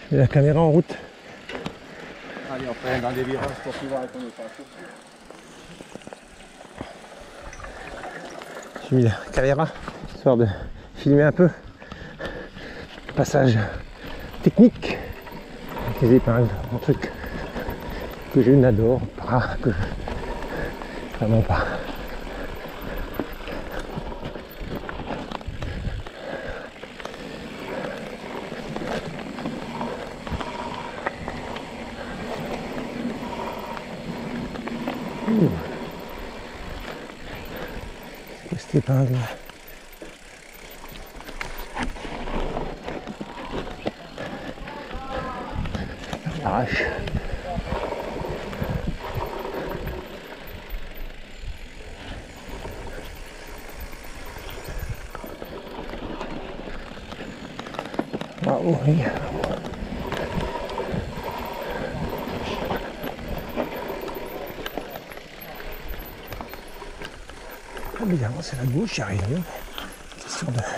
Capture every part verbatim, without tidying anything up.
Et la caméra en route. Allez, on fait dans des virages pour pouvoir répondre aux parcours. J'ai mis la caméra histoire de filmer un peu le passage technique avec les épingles, un truc que je n'adore pas, que vraiment pas. Ouh. Cette épingle. Arrache. Bravo, oui. Ah, évidemment, c'est la gauche, j'y arrive. Question de...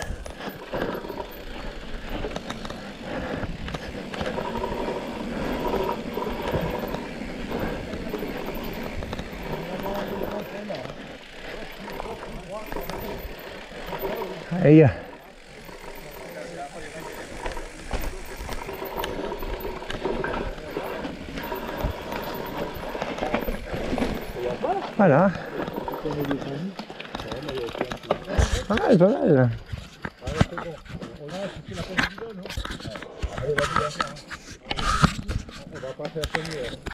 Aïe. Voilà. Pas mal, pas mal. On va pas faire comme